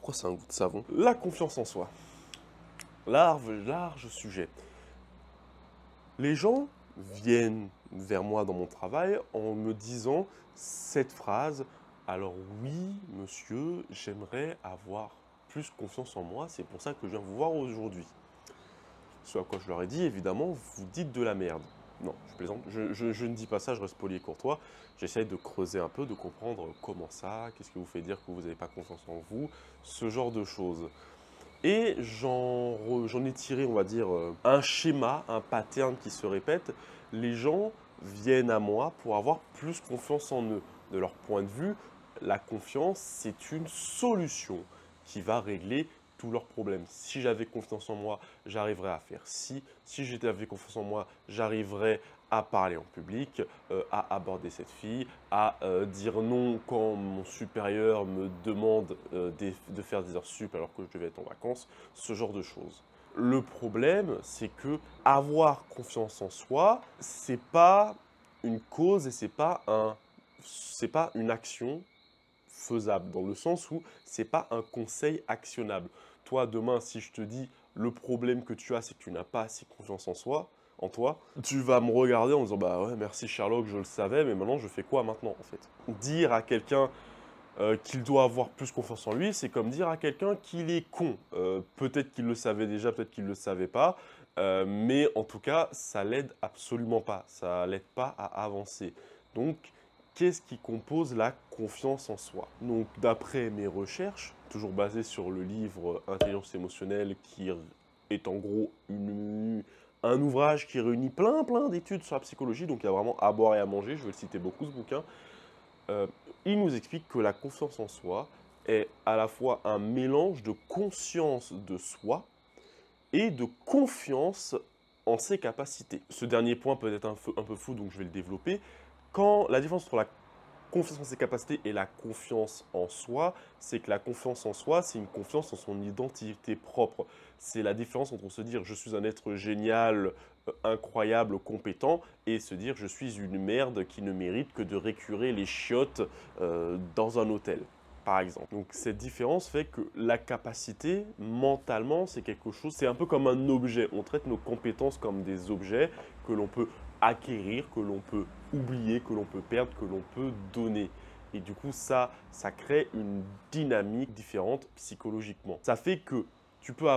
Pourquoi c'est un goût de savon? La confiance en soi. Large sujet. Les gens viennent vers moi dans mon travail en me disant cette phrase. Alors oui, monsieur, j'aimerais avoir plus confiance en moi, c'est pour ça que je viens vous voir aujourd'hui. Ce à quoi je leur ai dit, évidemment, vous dites de la merde. Non, je plaisante, je ne dis pas ça, je reste poli et courtois. J'essaye de creuser un peu, de comprendre comment ça, qu'est-ce qui vous fait dire que vous n'avez pas confiance en vous, ce genre de choses. Et j'en ai tiré, on va dire, un schéma, un pattern qui se répète. Les gens viennent à moi pour avoir plus confiance en eux. De leur point de vue, la confiance, c'est une solution qui va régler tous leurs problèmes. Si j'avais confiance en moi, j'arriverais à faire ci. Si j'avais confiance en moi, j'arriverais à parler en public, à aborder cette fille, à dire non quand mon supérieur me demande de faire des heures sup alors que je devais être en vacances, ce genre de choses. Le problème, c'est que avoir confiance en soi, c'est pas une cause et c'est pas une action faisable, dans le sens où c'est pas un conseil actionnable. Toi, demain, si je te dis le problème que tu as, c'est que tu n'as pas assez confiance en soi, en toi, tu vas me regarder en disant bah ouais, merci Sherlock, je le savais, mais maintenant je fais quoi maintenant en fait? Dire à quelqu'un qu'il doit avoir plus confiance en lui, c'est comme dire à quelqu'un qu'il est con. Peut-être qu'il le savait déjà, peut-être qu'il ne le savait pas, mais en tout cas, ça l'aide absolument pas. Ça l'aide pas à avancer. Donc, qu'est-ce qui compose la confiance en soi? Donc, d'après mes recherches, toujours basées sur le livre Intelligence émotionnelle, qui est en gros un ouvrage qui réunit plein d'études sur la psychologie, donc il y a vraiment à boire et à manger, je vais le citer beaucoup ce bouquin. Euh, il nous explique que la confiance en soi est à la fois un mélange de conscience de soi et de confiance en ses capacités. Ce dernier point peut être un peu fou, donc je vais le développer. Quand la différence entre la confiance en ses capacités et la confiance en soi, c'est que la confiance en soi, c'est une confiance en son identité propre. C'est la différence entre se dire je suis un être génial, incroyable, compétent, et se dire je suis une merde qui ne mérite que de récurer les chiottes dans un hôtel, par exemple. Donc cette différence fait que la capacité, mentalement, c'est quelque chose, c'est un peu comme un objet. On traite nos compétences comme des objets que l'on peut acquérir, que l'on peut oublier, que l'on peut perdre, que l'on peut donner. Et du coup, ça crée une dynamique différente psychologiquement. Ça fait que tu peux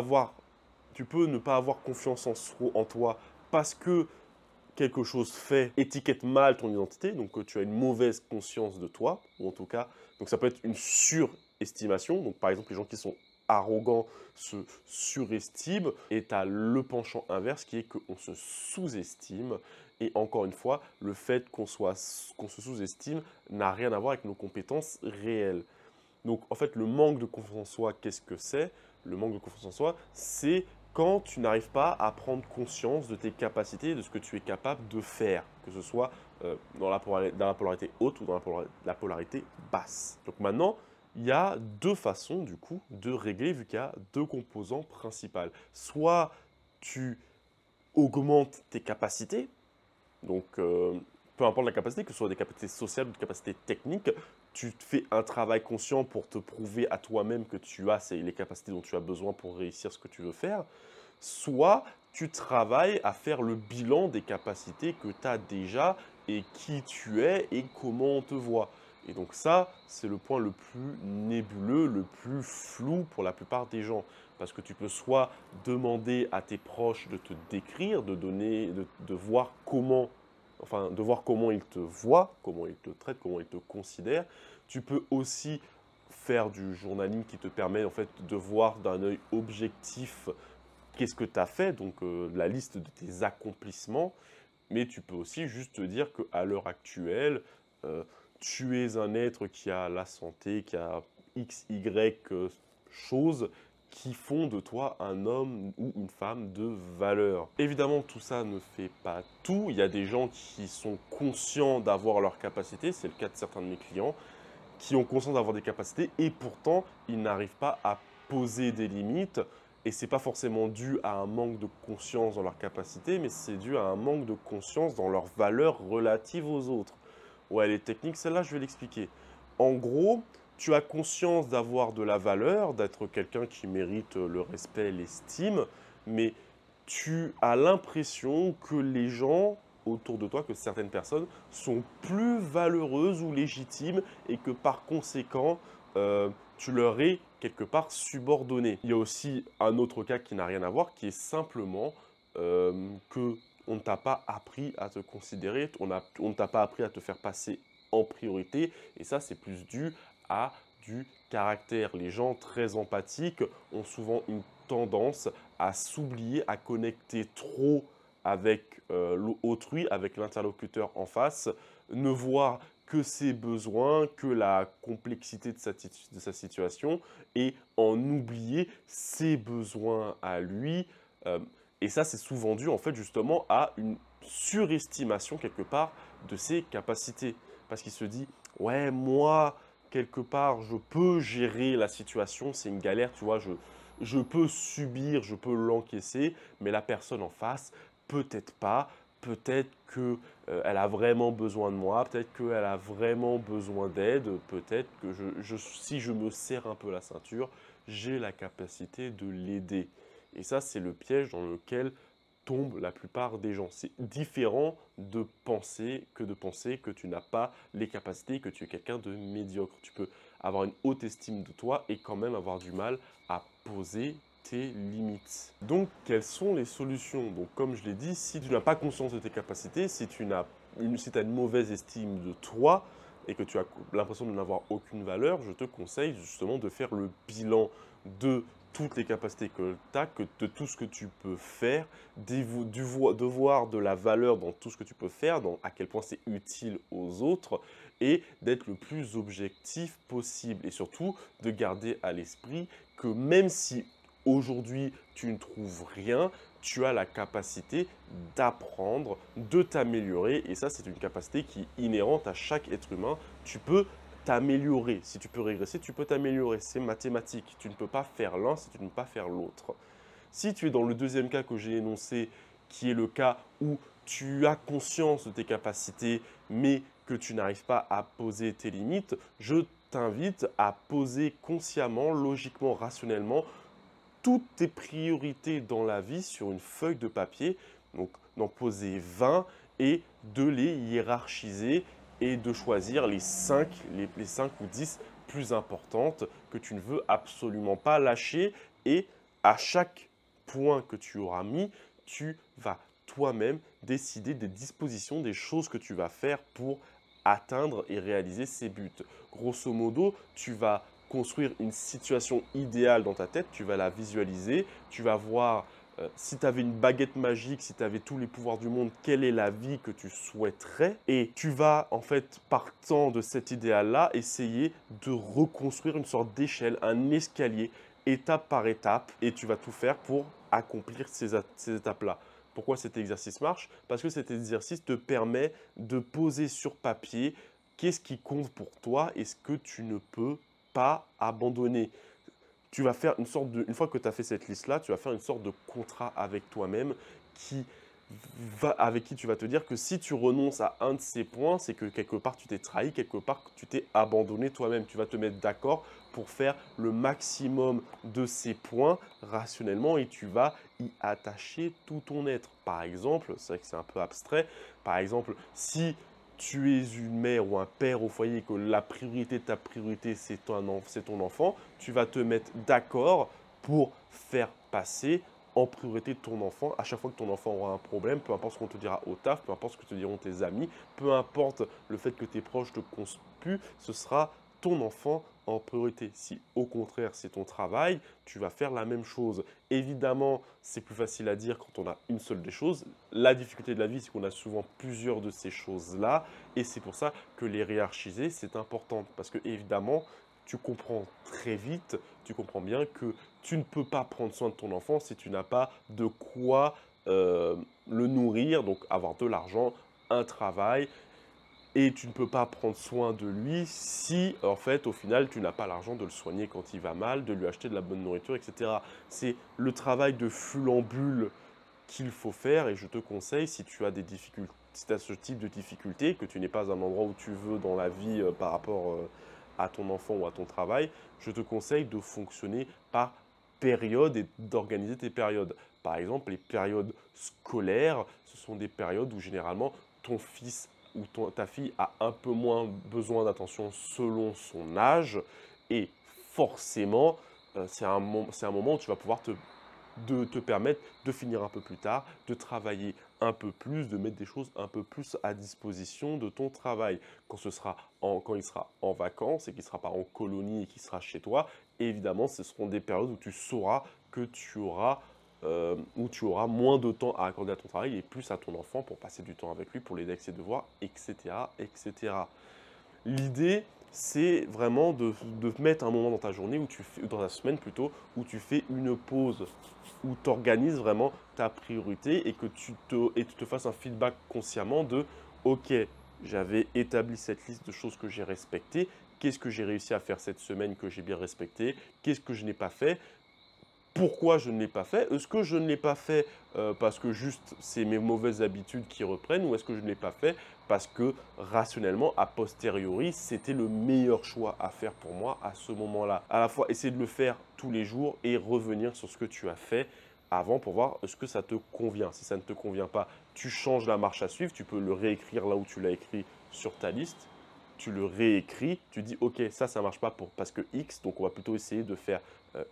ne pas avoir confiance en toi parce que quelque chose fait étiquette mal ton identité, donc que tu as une mauvaise conscience de toi, ou en tout cas, donc ça peut être une surestimation, donc par exemple les gens qui sont arrogants se surestiment, et tu as le penchant inverse qui est qu'on se sous-estime, et encore une fois, le fait qu'on se sous-estime n'a rien à voir avec nos compétences réelles. Donc en fait, le manque de confiance en soi, qu'est-ce que c'est? Le manque de confiance en soi, c'est quand tu n'arrives pas à prendre conscience de tes capacités, de ce que tu es capable de faire, que ce soit dans la polarité haute ou dans la polarité basse. Donc maintenant, il y a deux façons du coup de régler vu qu'il y a deux composants principaux. Soit tu augmentes tes capacités, donc, peu importe la capacité, que ce soit des capacités sociales ou des capacités techniques, tu fais un travail conscient pour te prouver à toi-même que tu as les capacités dont tu as besoin pour réussir ce que tu veux faire. Soit tu travailles à faire le bilan des capacités que tu as déjà et qui tu es et comment on te voit. Et donc ça, c'est le point le plus nébuleux, le plus flou pour la plupart des gens. Parce que tu peux soit demander à tes proches de te décrire, de voir de voir comment ils te voient, comment ils te traitent, comment ils te considèrent. Tu peux aussi faire du journaling qui te permet en fait de voir d'un œil objectif qu'est-ce que tu as fait, donc la liste de tes accomplissements, mais tu peux aussi juste te dire qu'à l'heure actuelle, euh, tu es un être qui a la santé, qui a X, Y choses qui font de toi un homme ou une femme de valeur. Évidemment, tout ça ne fait pas tout. Il y a des gens qui sont conscients d'avoir leurs capacités, c'est le cas de certains de mes clients, qui ont conscience d'avoir des capacités et pourtant ils n'arrivent pas à poser des limites. Et c'est pas forcément dû à un manque de conscience dans leurs capacités, mais c'est dû à un manque de conscience dans leurs valeurs relatives aux autres. Ouais, les techniques, celle-là, je vais l'expliquer. En gros, tu as conscience d'avoir de la valeur, d'être quelqu'un qui mérite le respect, l'estime, mais tu as l'impression que les gens autour de toi, que certaines personnes sont plus valeureuses ou légitimes et que par conséquent, tu leur es quelque part subordonné. Il y a aussi un autre cas qui n'a rien à voir, qui est simplement que on ne t'a pas appris à te considérer, on ne t'a pas appris à te faire passer en priorité, et ça c'est plus dû à du caractère. Les gens très empathiques ont souvent une tendance à s'oublier, à connecter trop avec autrui, avec l'interlocuteur en face, ne voir que ses besoins, que la complexité de sa situation, et en oublier ses besoins à lui. Euh, et ça, c'est souvent dû en fait justement à une surestimation quelque part de ses capacités. Parce qu'il se dit, ouais, moi, quelque part, je peux gérer la situation, c'est une galère, tu vois, je peux subir, je peux l'encaisser, mais la personne en face, peut-être pas, peut-être que elle a vraiment besoin de moi, peut-être qu'elle a vraiment besoin d'aide, peut-être que si je me serre un peu la ceinture, j'ai la capacité de l'aider. Et ça, c'est le piège dans lequel tombent la plupart des gens. C'est différent de penser que tu n'as pas les capacités, que tu es quelqu'un de médiocre. Tu peux avoir une haute estime de toi et quand même avoir du mal à poser tes limites. Donc, quelles sont les solutions? Donc, comme je l'ai dit, si tu n'as pas conscience de tes capacités, si tu as une mauvaise estime de toi et que tu as l'impression de n'avoir aucune valeur, je te conseille justement de faire le bilan de toutes les capacités que tu as, de tout ce que tu peux faire, de voir de la valeur dans tout ce que tu peux faire, à quel point c'est utile aux autres, et d'être le plus objectif possible. Et surtout, de garder à l'esprit que même si aujourd'hui tu ne trouves rien, tu as la capacité d'apprendre, de t'améliorer. Et ça, c'est une capacité qui est inhérente à chaque être humain. Tu peux t'améliorer. Si tu peux régresser, tu peux t'améliorer. C'est mathématique. Tu ne peux pas faire l'un si tu ne peux pas faire l'autre. Si tu es dans le deuxième cas que j'ai énoncé, qui est le cas où tu as conscience de tes capacités, mais que tu n'arrives pas à poser tes limites, je t'invite à poser consciemment, logiquement, rationnellement toutes tes priorités dans la vie sur une feuille de papier, donc d'en poser 20 et de les hiérarchiser et de choisir les 5 ou 10 plus importantes que tu ne veux absolument pas lâcher. Et à chaque point que tu auras mis, tu vas toi-même décider des dispositions, des choses que tu vas faire pour atteindre et réaliser ces buts. Grosso modo, tu vas construire une situation idéale dans ta tête, tu vas la visualiser, tu vas voir si tu avais une baguette magique, si tu avais tous les pouvoirs du monde, quelle est la vie que tu souhaiterais. Et tu vas en fait, partant de cet idéal-là, essayer de reconstruire une sorte d'échelle, un escalier, étape par étape, et tu vas tout faire pour accomplir ces étapes-là. Pourquoi cet exercice marche? Parce que cet exercice te permet de poser sur papier qu'est-ce qui compte pour toi et ce que tu ne peux pas abandonner. Tu vas faire une fois que tu as fait cette liste-là, tu vas faire une sorte de contrat avec toi-même avec qui tu vas te dire que si tu renonces à un de ces points, c'est que quelque part tu t'es trahi, quelque part tu t'es abandonné toi-même. Tu vas te mettre d'accord pour faire le maximum de ces points rationnellement et tu vas y attacher tout ton être. Par exemple, c'est vrai que c'est un peu abstrait, par exemple, si tu es une mère ou un père au foyer, que la priorité de ta priorité, c'est ton enfant, tu vas te mettre d'accord pour faire passer en priorité de ton enfant. À chaque fois que ton enfant aura un problème, peu importe ce qu'on te dira au taf, peu importe ce que te diront tes amis, peu importe le fait que tes proches te conspuent, ce sera ton enfant en priorité. Si au contraire c'est ton travail, tu vas faire la même chose. Évidemment, c'est plus facile à dire quand on a une seule des choses. La difficulté de la vie, c'est qu'on a souvent plusieurs de ces choses-là. Et c'est pour ça que les hiérarchiser, c'est important. Parce que évidemment, tu comprends très vite, tu comprends bien que tu ne peux pas prendre soin de ton enfant si tu n'as pas de quoi le nourrir, donc avoir de l'argent, un travail, et tu ne peux pas prendre soin de lui si, en fait, au final, tu n'as pas l'argent de le soigner quand il va mal, de lui acheter de la bonne nourriture, etc. C'est le travail de funambule qu'il faut faire et je te conseille, si tu as des difficultés, si tu as ce type de difficulté, que tu n'es pas à un endroit où tu veux dans la vie par rapport à ton enfant ou à ton travail, je te conseille de fonctionner par période et d'organiser tes périodes. Par exemple, les périodes scolaires, ce sont des périodes où généralement ton fils ou ta fille a un peu moins besoin d'attention selon son âge et forcément, c'est un moment où tu vas pouvoir te permettre de finir un peu plus tard, de travailler un peu plus, de mettre des choses un peu plus à disposition de ton travail. Quand il sera en vacances et qu'il ne sera pas en colonie et qu'il sera chez toi, évidemment, ce seront des périodes où tu sauras que où tu auras moins de temps à accorder à ton travail et plus à ton enfant pour passer du temps avec lui, pour l'aider avec ses devoirs, etc., etc. L'idée, c'est vraiment de mettre un moment dans ta journée, dans ta semaine plutôt, où tu fais une pause, où tu organises vraiment ta priorité et que tu te fasses un feedback consciemment de OK, j'avais établi cette liste de choses que j'ai respectées. Qu'est-ce que j'ai réussi à faire cette semaine que j'ai bien respecté? Qu'est-ce que je n'ai pas fait? Pourquoi je ne l'ai pas fait? Est-ce que je ne l'ai pas fait parce que juste c'est mes mauvaises habitudes qui reprennent ou est-ce que je ne l'ai pas fait parce que rationnellement, a posteriori, c'était le meilleur choix à faire pour moi à ce moment-là? À la fois essayer de le faire tous les jours et revenir sur ce que tu as fait avant pour voir est-ce que ça te convient. Si ça ne te convient pas, tu changes la marche à suivre, tu peux le réécrire là où tu l'as écrit sur ta liste, tu le réécris, tu dis ok, ça marche pas parce que X, donc on va plutôt essayer de faire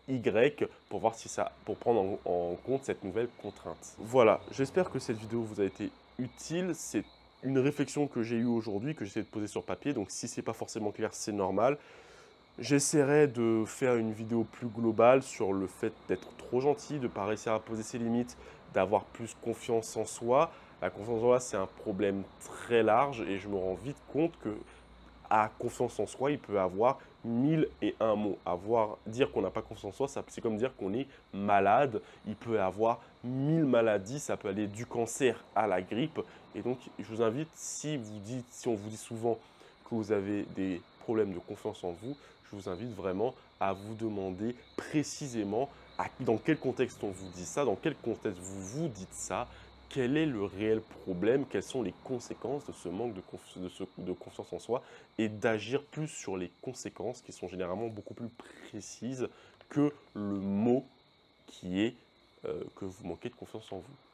Y pour voir si pour prendre en compte cette nouvelle contrainte. Voilà, j'espère que cette vidéo vous a été utile. C'est une réflexion que j'ai eue aujourd'hui, que j'essaie de poser sur papier, donc si c'est pas forcément clair, c'est normal. J'essaierai de faire une vidéo plus globale sur le fait d'être trop gentil, de ne pas réussir à poser ses limites, d'avoir plus confiance en soi. La confiance en soi, c'est un problème très large et je me rends vite compte que à confiance en soi, il peut avoir 1001 mots. Dire qu'on n'a pas confiance en soi, c'est comme dire qu'on est malade. Il peut avoir 1000 maladies, ça peut aller du cancer à la grippe. Et donc, je vous invite, si on vous dit souvent que vous avez des problèmes de confiance en vous, je vous invite vraiment à vous demander précisément dans quel contexte on vous dit ça, dans quel contexte vous vous dites ça, quel est le réel problème, quelles sont les conséquences de ce manque de confiance en soi et d'agir plus sur les conséquences qui sont généralement beaucoup plus précises que le mot qui est que vous manquez de confiance en vous.